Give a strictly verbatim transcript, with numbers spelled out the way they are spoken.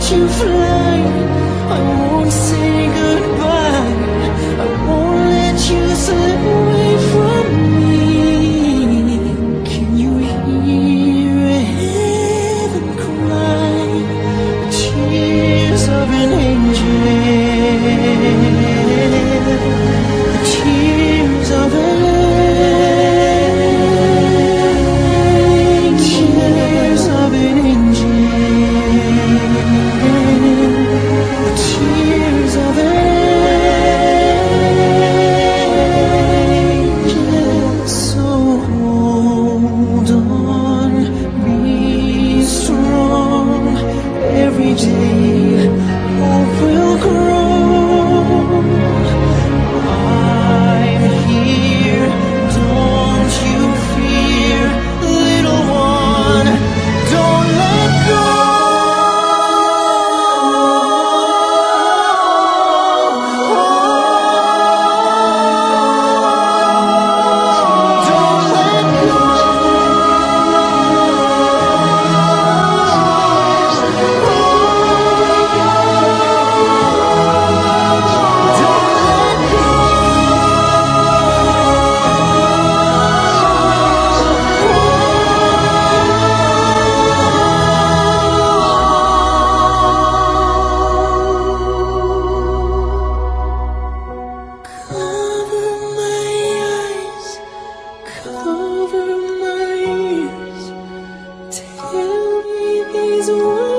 let you fly. I won't say goodbye. I won't let you slip away from me. Can you hear heaven cry? The tears of an angel. The tears of an day, hope will grow. I'm here, don't you fear, little one, don't let go. Don't let go. Cover my ears, tell me these words.